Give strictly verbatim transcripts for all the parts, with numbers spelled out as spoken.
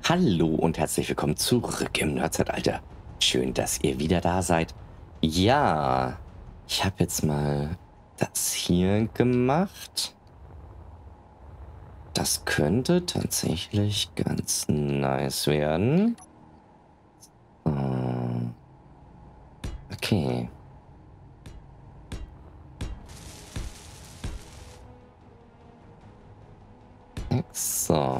Hallo und herzlich willkommen zurück im Nerdzeitalter. Schön, dass ihr wieder da seid. Ja, ich habe jetzt mal das hier gemacht. Das könnte tatsächlich ganz nice werden. Äh, okay. So.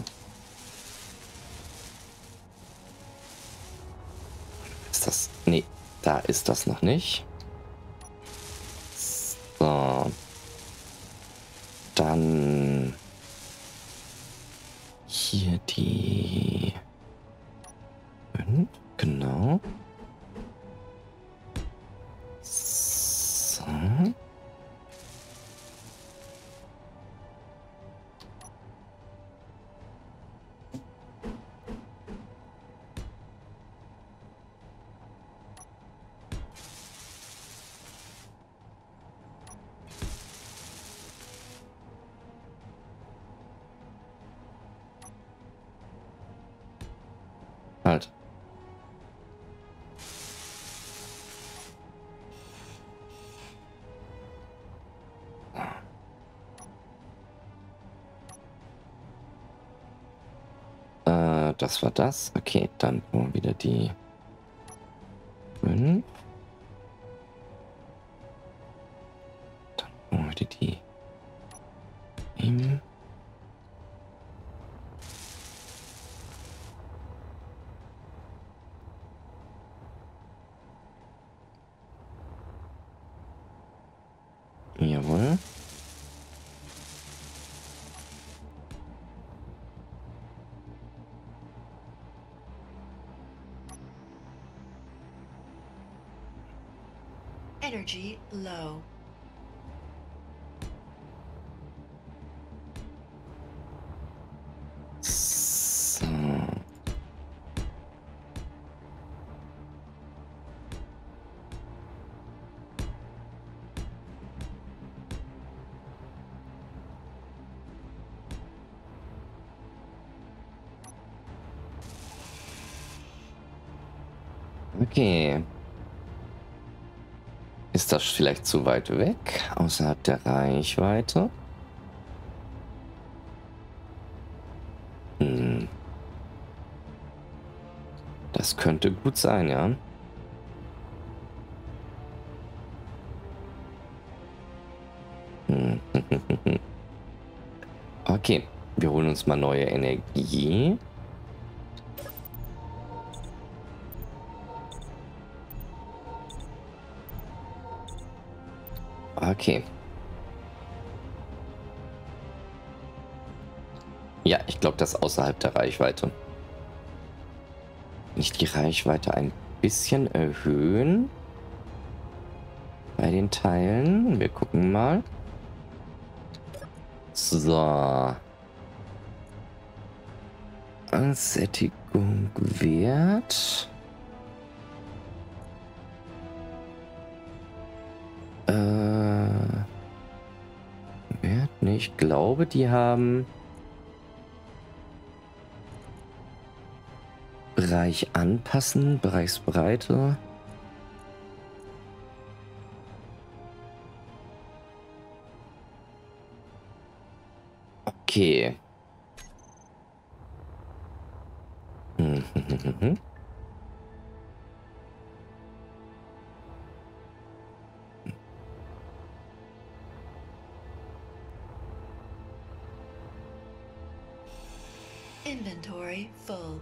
Ist das... Nee, da ist das noch nicht. So. Dann... Hier die... fünf, genau. So. Halt. Äh, das war das. Okay, dann wieder die fünf. Dann wieder die sieben. Jawohl. Energy low. So. Okay. Ist das vielleicht zu weit weg, außerhalb der Reichweite? Hm. Das könnte gut sein, ja. Hm. Okay, wir holen uns mal neue Energie. Okay. Ja, ich glaube, das ist außerhalb der Reichweite. Wenn ich die Reichweite ein bisschen erhöhen bei den Teilen. Wir gucken mal. So. Sättigung Wert. Äh. Wert nicht. Ich glaube, die haben Bereich anpassen, Bereichsbreite. Okay. Hm. Inventory full.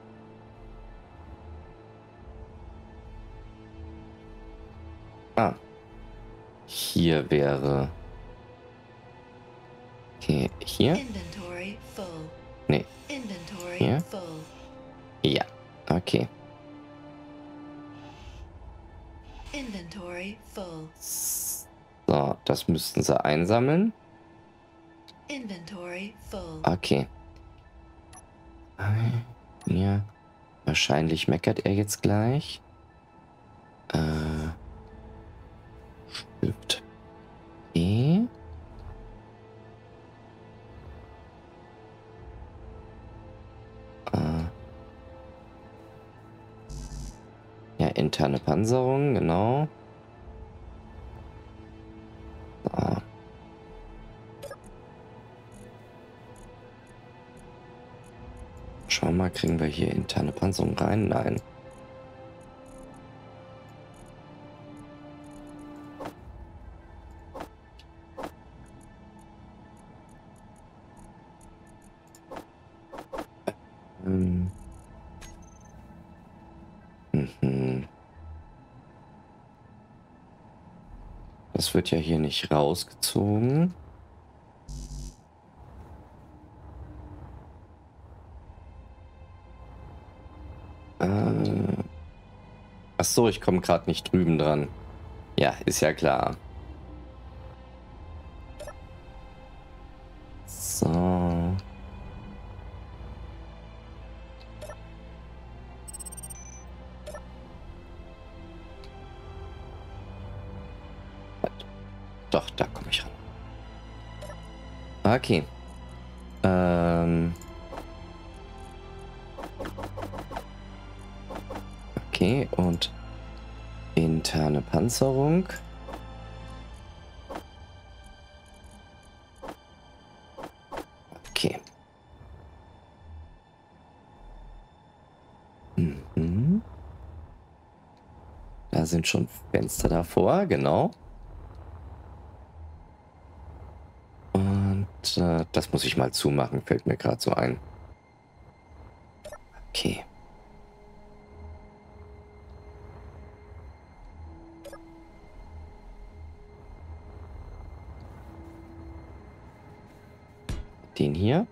Ah. Hier wäre... Okay, hier? Inventory full. Nee. Inventory Hier? full. Ja, okay. Inventory full. So, das müssten sie einsammeln. Inventory full. Okay. Ja. Wahrscheinlich meckert er jetzt gleich. Äh. Stift. E. Äh. interne Panzerung, genau. So. Schau mal, kriegen wir hier interne Panzerung rein? Nein. Ähm. Mhm. Das wird ja hier nicht rausgezogen. Äh. Ach so, ich komme gerade nicht drüben dran. Ja, ist ja klar. So. Doch, da komme ich ran. Okay. Ähm. Okay, und interne Panzerung. Okay. Mhm. Da sind schon Fenster davor, genau. Und äh, das muss ich mal zumachen, fällt mir gerade so ein. Okay. Den hier.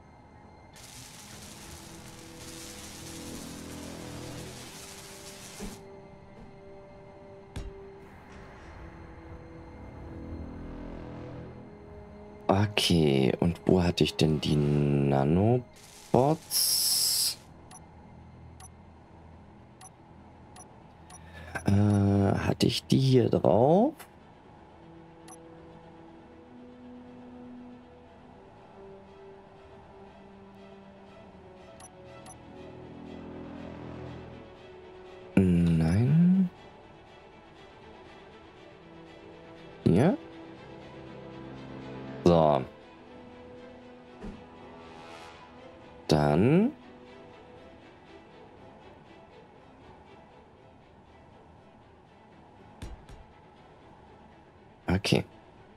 Okay, und wo hatte ich denn die Nanobots? Äh, hatte ich die hier drauf? Nein. Hier? So. Dann. Okay.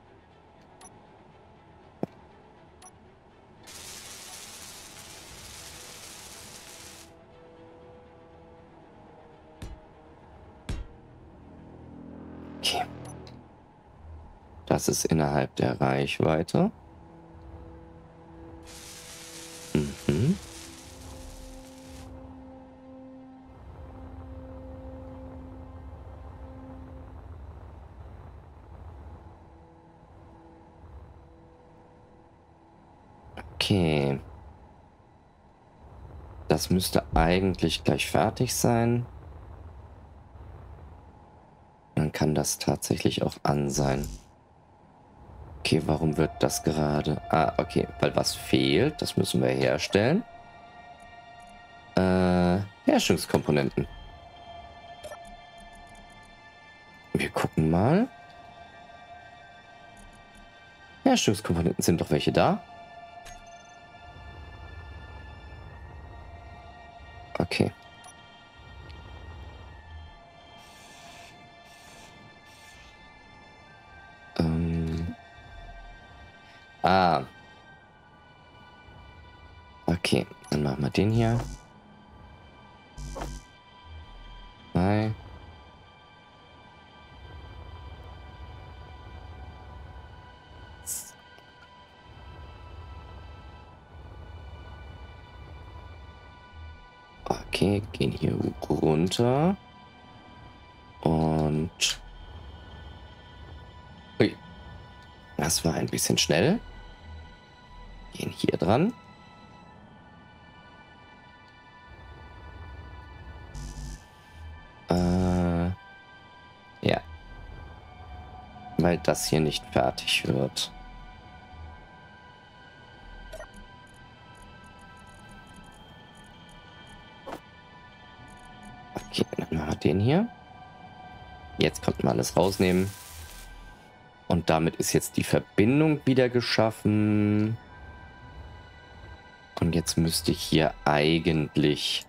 Okay. Das ist innerhalb der Reichweite. Mhm. Okay. Das müsste eigentlich gleich fertig sein. Dann kann das tatsächlich auch an sein. Okay, warum wird das gerade... Ah, okay, weil was fehlt, das müssen wir herstellen. Äh, Herstellungskomponenten. Wir gucken mal. Herstellungskomponenten, sind doch welche da? Okay. Ähm. Ah. Okay, dann machen wir den hier. Zwei. Okay, gehen hier runter. Und... Ui. Das war ein bisschen schnell. Gehen hier dran. Äh, ja. Weil das hier nicht fertig wird. Okay, dann machen wir den hier. Jetzt konnten wir alles rausnehmen. Und damit ist jetzt die Verbindung wieder geschaffen. Und jetzt müsste ich hier eigentlich...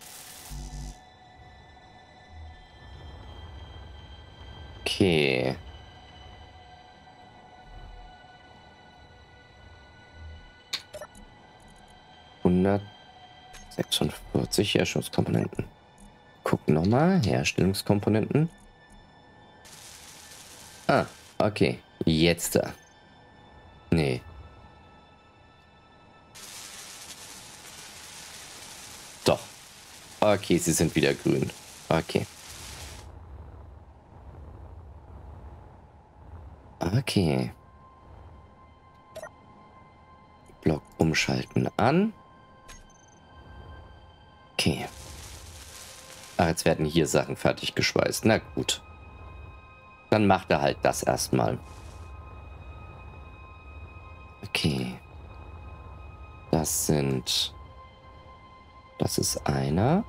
Okay. hundertsechsundvierzig Herstellungskomponenten. Gucken nochmal. Herstellungskomponenten. Ah, okay. Jetzt da. Nee. Doch. Okay, sie sind wieder grün. Okay. Okay. Block umschalten an. Okay. Ach, jetzt werden hier Sachen fertig geschweißt. Na gut. Dann macht er halt das erstmal. Okay. Das sind... Das ist einer.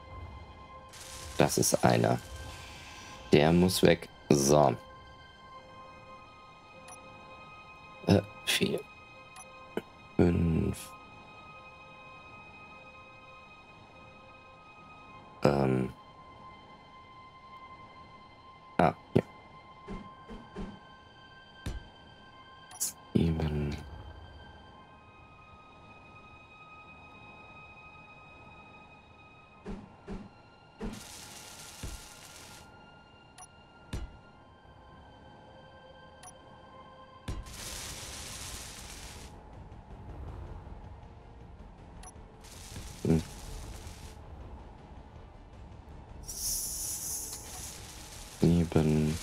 Das ist einer. Der muss weg. So. Äh, vier. Fünf. Ähm. Ah, hier. Sieben. Hm. Sieben.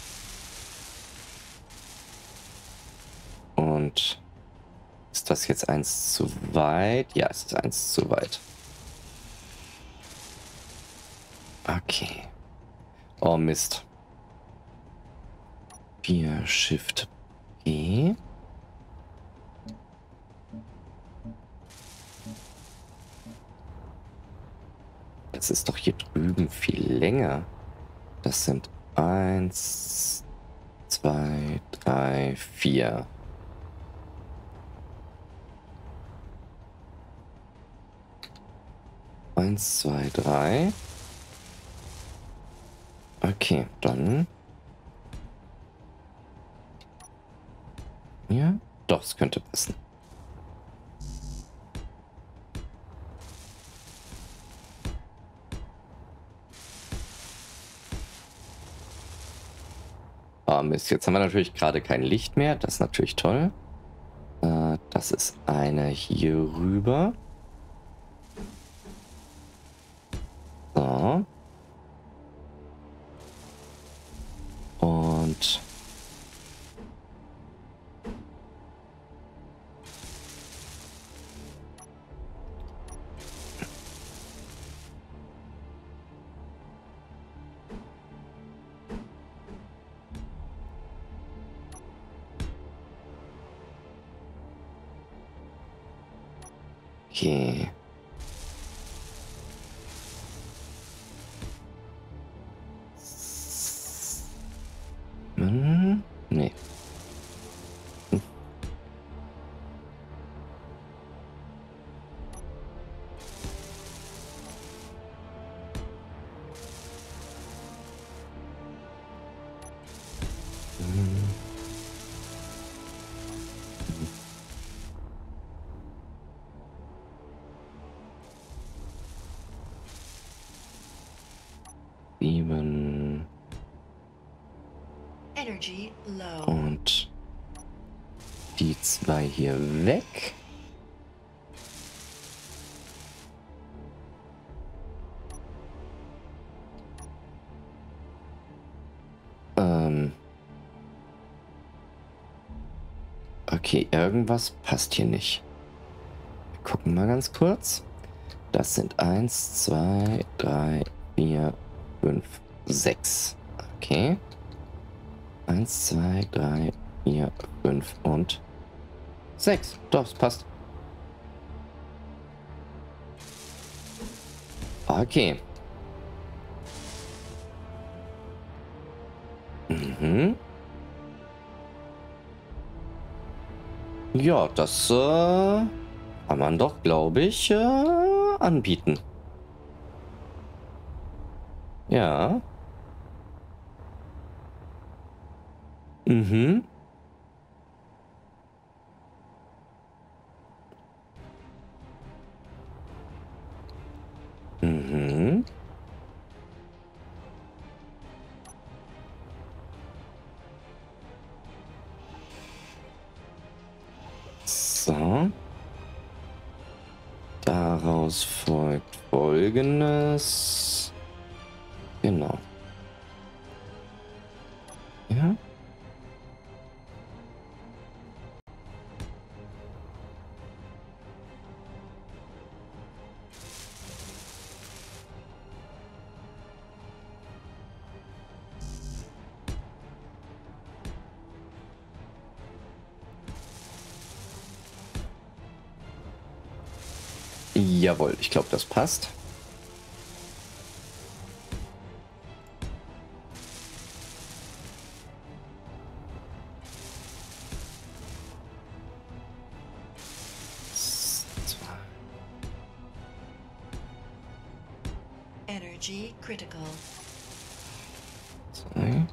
Und ist das jetzt eins zu weit? Ja, es ist eins zu weit. Okay. Oh Mist. vier Shift P. Das ist doch hier drüben viel länger. Das sind eins, zwei, drei, vier. Eins, zwei, drei. Okay, dann. Ja, doch, es könnte passen. Ah, Mist, jetzt haben wir natürlich gerade kein Licht mehr. Das ist natürlich toll. Äh, das ist eine hier rüber. So. Und... Okay. Hm, nee. Hm. Hm. Sieben. Energy low. Und die zwei hier weg. Ähm. Okay, irgendwas passt hier nicht. Wir gucken mal ganz kurz. Das sind eins, zwei, drei, vier, fünf, sechs. Okay. eins, zwei, drei, vier, fünf und sechs. Doch, es passt. Okay. Mhm. Ja, das äh, kann man doch, glaube ich, äh, anbieten. Ja. Mhm. Mhm. So. Daraus folgt Folgendes. Genau. Ja. Jawohl, ich glaube, das passt. Zwei. Energy critical. Zwei.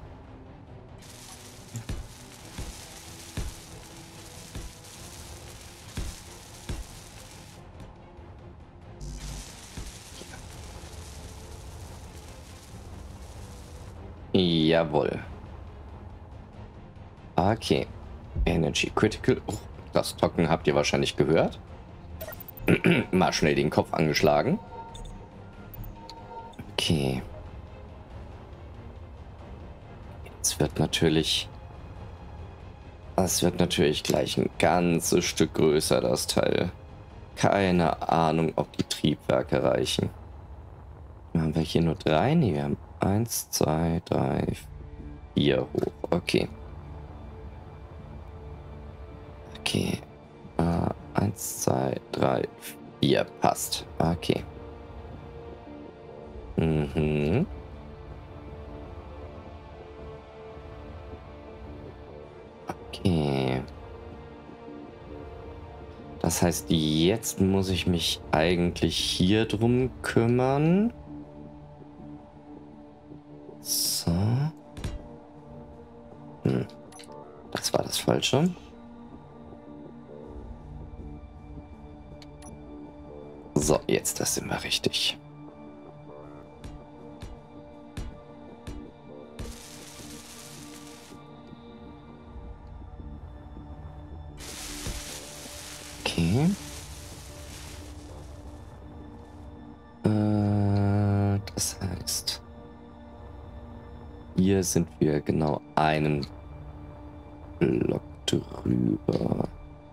Jawohl. Okay. Energy Critical. Oh, das Tocken habt ihr wahrscheinlich gehört. Mal schnell den Kopf angeschlagen. Okay. Jetzt wird natürlich... Das wird natürlich gleich ein ganzes Stück größer, das Teil. Keine Ahnung, ob die Triebwerke reichen. Haben wir hier nur drei? Ne, wir haben eins, zwei, drei, vier hoch. Okay. Okay. Äh, eins, zwei, drei, vier. Passt. Okay. Mhm. Okay. Das heißt, jetzt muss ich mich eigentlich hier drum kümmern. So. Hm. Das war das Falsche. So, jetzt das sind wir richtig. Okay. Äh, das heißt, hier sind wir genau einen Block drüber.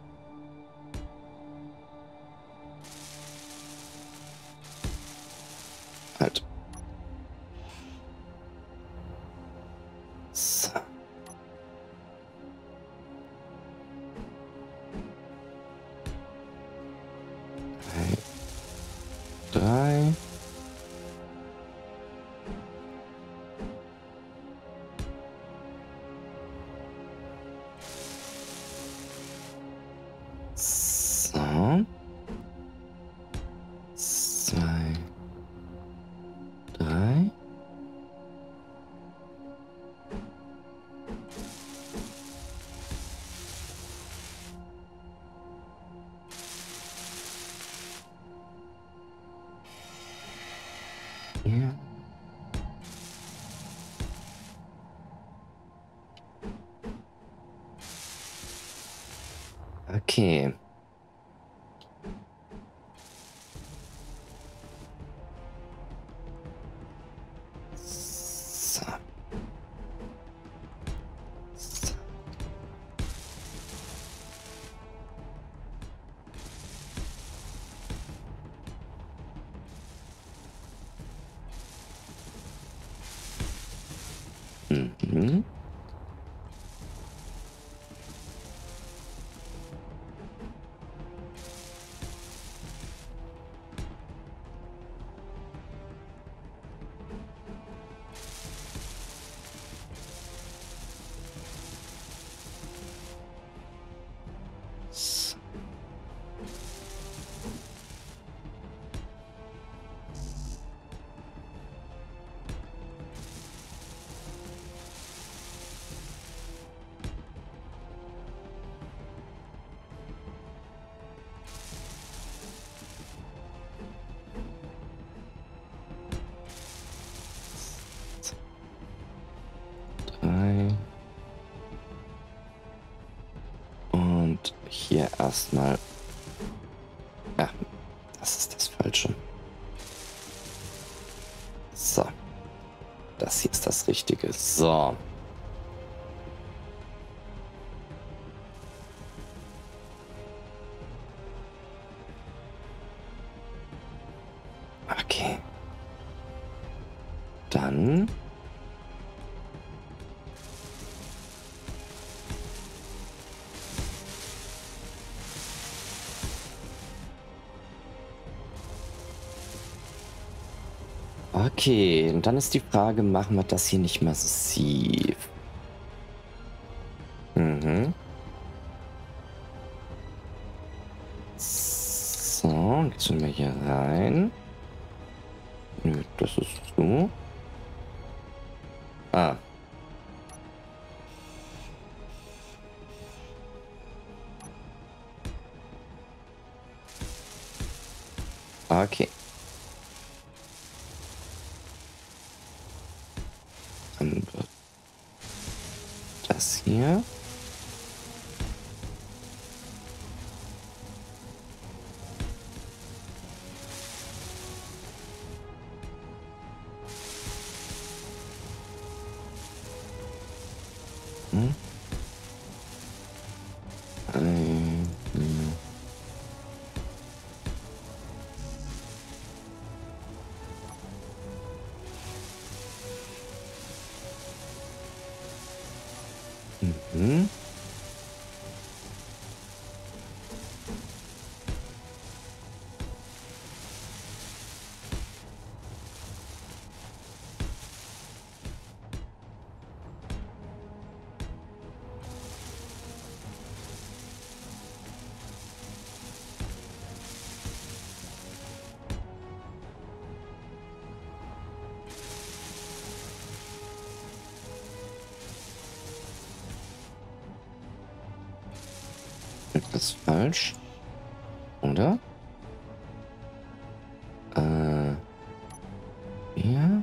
Halt. So. Drei. Drei. So. Zwei. Drei. Hier. Okay. So. So. Mhm. hier erstmal... Ja, das ist das Falsche. So. Das hier ist das Richtige. So. Okay. Dann... Okay, und dann ist die Frage, machen wir das hier nicht massiv? Mhm. So, jetzt sind wir hier rein. Nö, das ist so. Ah. Okay. Dann wird das hier. Hm. Ein, hm. Mhm. Etwas falsch. Oder? Äh. Hier.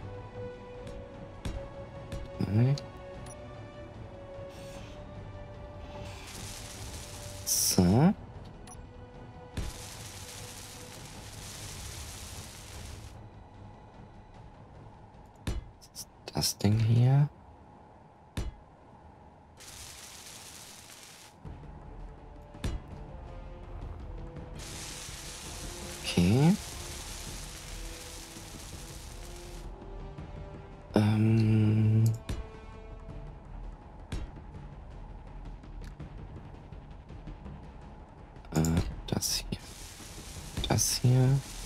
Okay. So. Das Ding hier. Okay. Ähm. Äh, das hier. Das hier.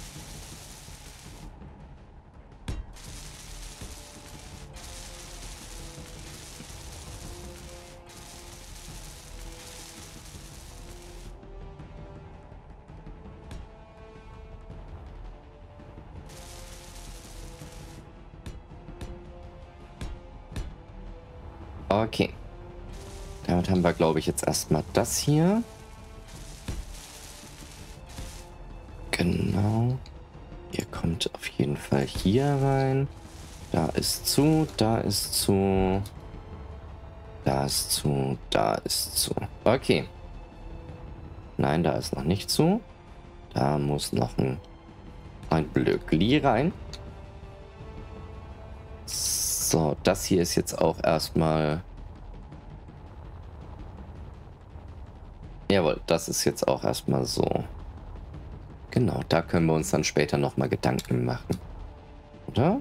Okay. Damit haben wir, glaube ich, jetzt erstmal das hier. Genau. Ihr kommt auf jeden Fall hier rein. Da ist zu, da ist zu. Da ist zu, da ist zu. Okay. Nein, da ist noch nicht zu. Da muss noch ein, ein Blöckli rein. So, das hier ist jetzt auch erstmal... Jawohl, das ist jetzt auch erstmal so. Genau, da können wir uns dann später nochmal Gedanken machen. Oder?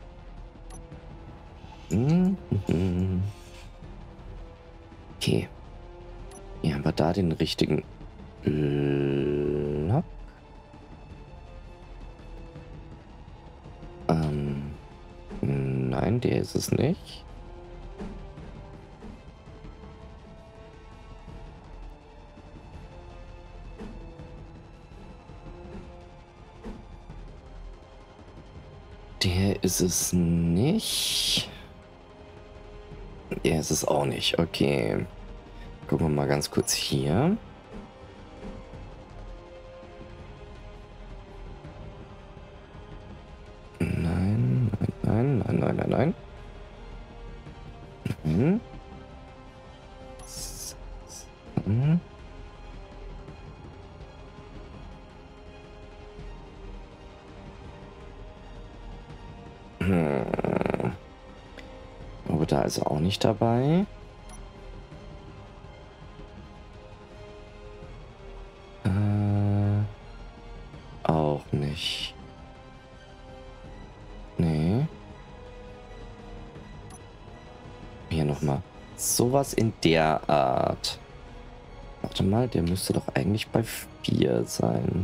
Mhm. Okay. Hier haben wir da den richtigen Block. Ähm, nein, der ist es nicht. Der ist es nicht. Der ist es auch nicht. Okay. Gucken wir mal ganz kurz hier. Nein, nein, nein, nein, nein, nein. Mhm. So. Hm. Aber da ist er auch nicht dabei. Äh, auch nicht. Nee. Hier nochmal. Sowas in der Art. Warte mal, der müsste doch eigentlich bei vier sein.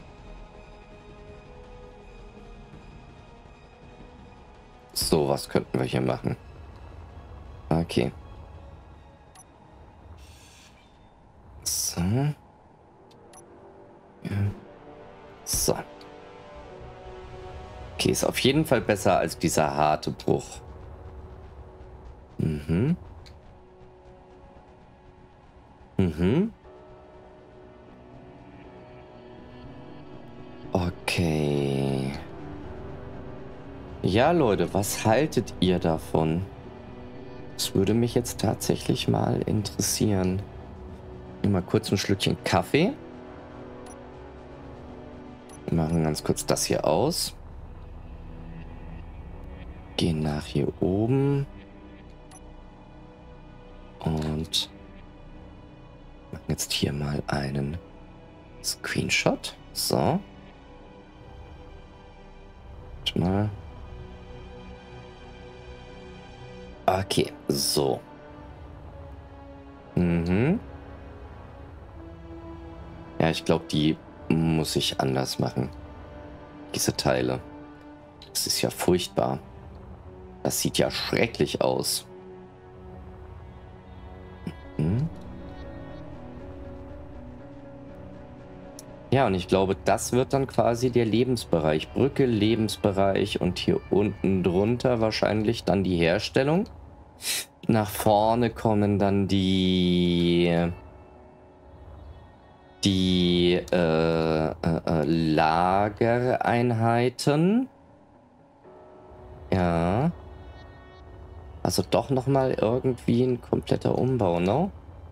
So, was könnten wir hier machen? Okay. So. Ja. So. Okay, ist auf jeden Fall besser als dieser harte Bruch. Mhm. Mhm. Okay. Ja, Leute, was haltet ihr davon? Das würde mich jetzt tatsächlich mal interessieren. Nehmen mal kurz ein Schlückchen Kaffee. Wir machen ganz kurz das hier aus. Gehen nach hier oben. Und machen jetzt hier mal einen Screenshot. So. Warte mal. Okay, so. Mhm. Ja, ich glaube, die muss ich anders machen. Diese Teile. Das ist ja furchtbar. Das sieht ja schrecklich aus. Mhm. Ja, und ich glaube, das wird dann quasi der Lebensbereich. Brücke, Lebensbereich und hier unten drunter wahrscheinlich dann die Herstellung. Nach vorne kommen dann die... die äh, äh, äh, Lagereinheiten. Ja. Also doch nochmal irgendwie ein kompletter Umbau, ne?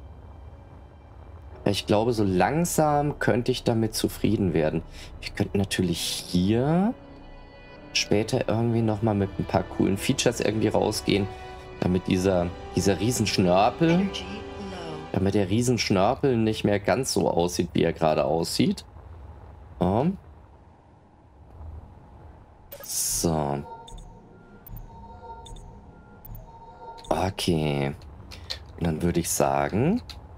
Ich glaube, so langsam könnte ich damit zufrieden werden. Wir könnten natürlich hier später irgendwie nochmal mit ein paar coolen Features irgendwie rausgehen, damit dieser, dieser Riesenschnörpel, Energy low. damit der Riesenschnörpel nicht mehr ganz so aussieht, wie er gerade aussieht. Ja. So. Okay. Und dann würde ich sagen,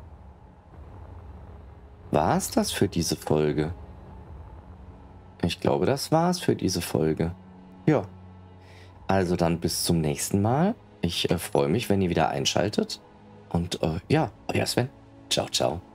war es das für diese Folge? Ich glaube, das war es für diese Folge. Ja. Also dann bis zum nächsten Mal. Ich äh, freue mich, wenn ihr wieder einschaltet. Und äh, ja, euer Sven. Ciao, ciao.